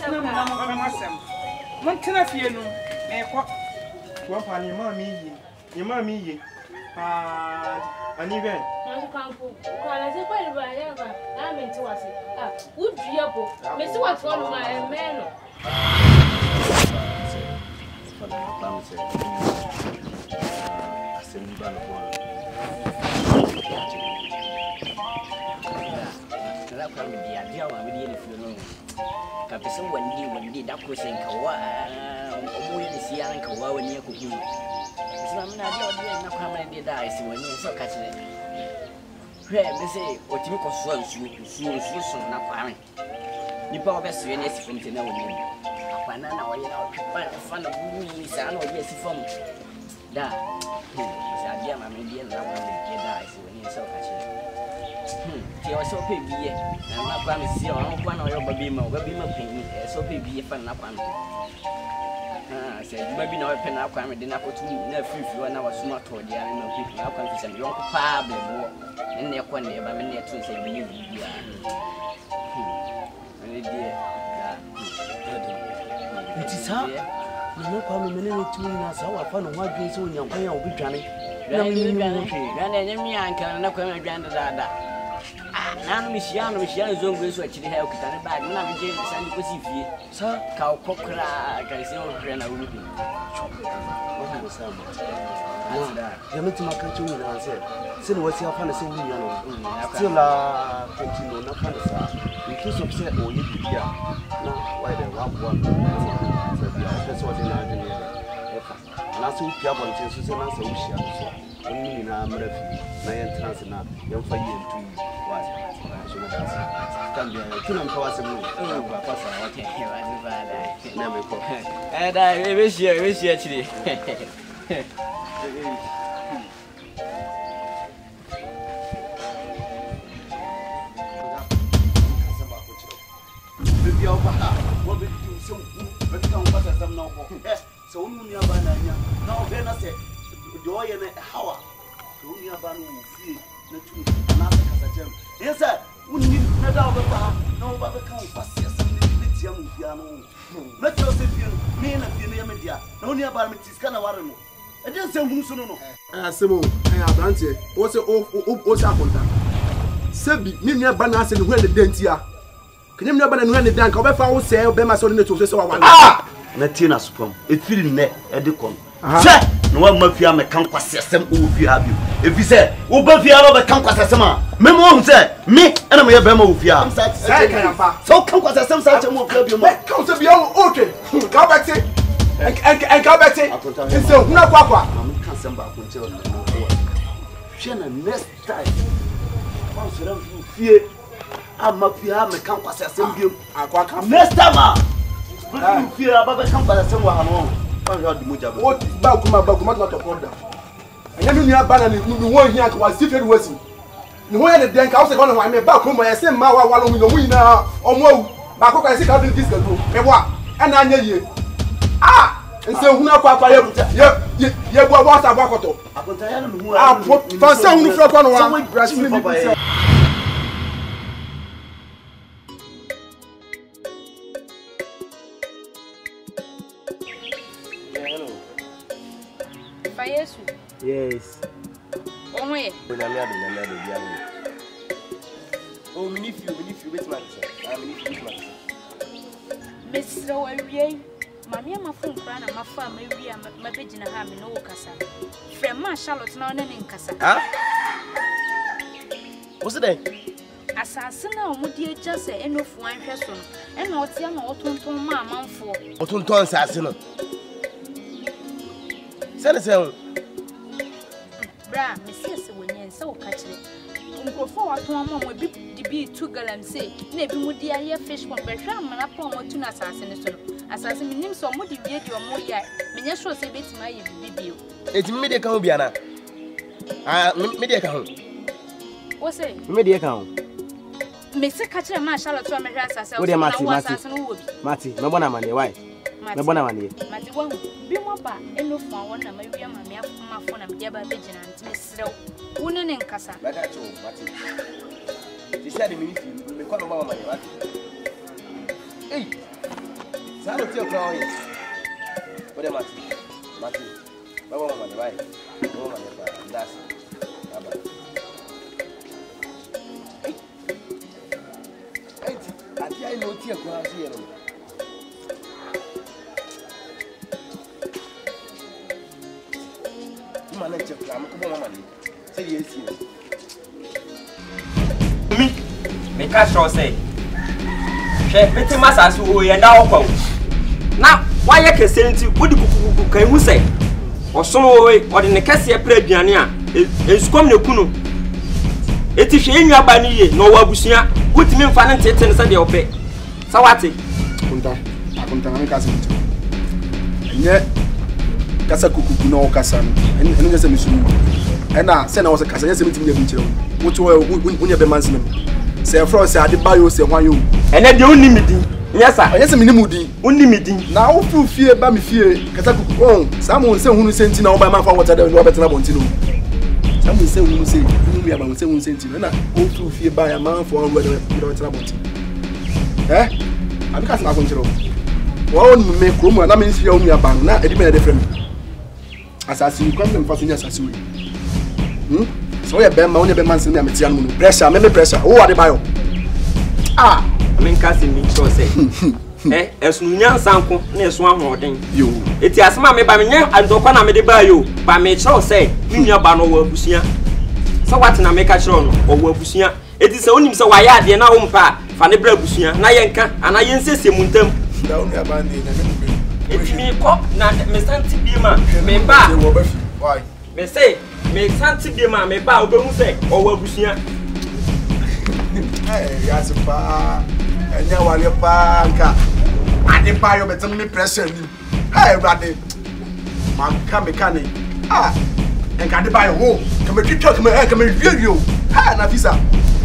One can I feel no? One pan your mommy, an event. I say, why I'm into us. Would be a book. Miss what's one of my men. Kapisa wandi da ko sen kawa omo ye si an kawa wani ko ku islam na dia odi na kwa ma dia da isi wani so ka kire hwe me se otimi ko so nsu na kwa me nipa obeso ne esi finti na wani akwana na oye na otwa fa na bu ni sa na oye esi fam da sa dia ma me dia na kwa me dia da isi wani so ka kire ti o so pe biye na kwa me si o kwa na o baby ma pin so pe biye fa na kwa me se juma bi na o pe na kwa me de na kotu na fifi na wasuma to dia na fifi na kwa fi se yo ko pa blebo ne ko ne ba me ne to se bi ni bia ne die da nti sa na kwa me ne tu na sa wa fa no wa dwen se onyankwan ya obi dwane na me ni mi anka na kwa me dwane da Nan Michiano zongo so achiri ha okitane bag na me je sandi ko sifie sa ka okokra ka isi okra na wulu o sa mo ya me tuma ka chu na se no wasi afa na se wulu ya no still la continue na fa na sa in case of say o ye bibia na why the one so bia o so dey na de ne e fa na so pia bontin so se na sa wushia so oni na mrafi na yen trans na yen fa ye ntu wa Cambia, tu não pode ser muito. Eu vou passar, ok. Não me pode. É, dá, eu vejo aqui. Bibi ao baha, vou ver que o seu vai ficar passa essa não pode. É, se o mundo ia banana, não vê na se, dói na hawa. Se o mundo ia banana, fui na tu, na casa jam. Essa Uni na da ba na ba ba kan kwase asem ni tia mu bia no na ti o se bia me na bia na media na uni aba me tiska na ware no e den se hu so no asemo abrante o se akonta sebi me nua ba na ase ni hu ne dentia kenyem nua ba na hu ne dan ka o be fa wo se o be ma so ne to se wa ah na ti na supam e firi ne e de kon se no wa ma fia me kan kwase asem o fia bi e fi se o ba fia ba kan kwase asem a me mo hu se me ana me ye be ma o fia sai kan fa so kan kwase asem sa che mo fia bi mo kan se bi o okay ka ba ti en ka ba ti en se hu na kwa na me kan sem ba ko nche o hwe na next time o so ran fie ama fia me kan kwase asem bi akwa ka next time a fie ba be kan kwase asem wa ha no what ba kuma not of order anya mi nua ba na ni won hia ka wasi fe wasi ni ho ya de den ka o se ko no wa me ba kuma ya se ma wa wa lo mu no mu ina omo awu ba ko ka se ka din diska do me bo e na anya ye ah nse hu na kwa ye bo wa ta ba koto akonta ya no hu ah fa se hu nu fra kwa no wa Brazil mi bi Yes. Oh, wait. When I'm not oh, me if you wait, man. I'm if you Miss Low, Mammy, my phone, Grana, my farm, maybe my pigeon, and have no cassa. From my Charlotte, no, and cassa. What's the day? Assassin, would you just say enough wine person, and not young or to mamma for. Or to assassin. Send us out. bra me se wonye nse wo ka kire nkrofo wa ton mo bi di 2 gallon say na bi mu di aye fish pond be hwa amana pon mo tu na asase ne so no asase me nim so mo di wie di o mo ya menye sure say betima ye bibio etimi me de ka ho bia na me de ka ho wo say me de ka ho me se ka kire ma Charlotte o me hwa asase wo de mati me bona mane why me bona mane mati wo bi mo ba eno fo awon na ma wi ma me afoma fo na me dia ba begina ntime serew wo ne ne nkasa ba da cho mati ti sa de minute me kwa no mama mane mati eh sa no ti o kra o ye wo de mati ba mama mane why wo mane ba das aba ati ai no ti o kra si ye no mana check la mo ko mama ni say yes me ka sure say she meti masasi o ye da okwa na wa ye kese nti wodi kukuku kan hu say osono we odi ne kese pra aduane a ensukom ne kunu eti hwe enwa ba ni ye no wa abusua wotimi mfa ne tete ne say de ope sawate akunta na kasa nti enye kasa kukuku na okasa no enu nyese misunu ena se na wo se kasa nyese mitimi de nchire wo to wo be mansem se fro se ade bayo se hwan yo ene de onni midi nyesa nyese minimudi onni midi na wo fu fie ba mi fie kasa kukuku on samu se hunu se ntina wo ba ma fa water de wo betena bontino samu se hunu se hunu ya ba se hunu se ntina na wo fu fie ba ya ma fa wo de betena bontino abi kasa na ko nchire wo me kromu na me fie wo mi aba na edi me de frem asasi kwam me mfa so nya asasi we so ye be ma woni be man sin me ametia no pressure me pressure wo ade bayo men kasi mi so say esunu nya sanko na esu ahoden yo eti asema me ba me nya andokwa na me de bayo ba me chiro say mi nua ba no wo abusua so what na me ka chiro no wo abusua eti se onim se wa ya ade na wo mpa fa ne bra abusua na ye nka ana ye nsese muntam da woni abande na me etimi ko na me santi bi ma me ba why me say me santi bi ma me ba obehu say owo abusua ya se pa enya wale pa nka ade pa yo betem me pressure ni brade man ka me ka ni enka ade pa yo ho ka me twitwa ka me video na visa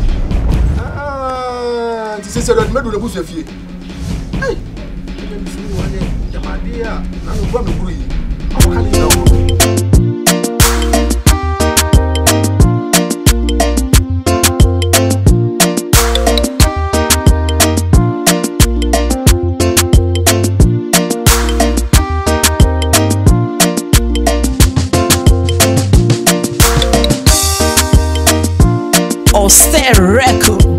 ti se do me do le busu afie Jamadia, na no vou me guri. Record.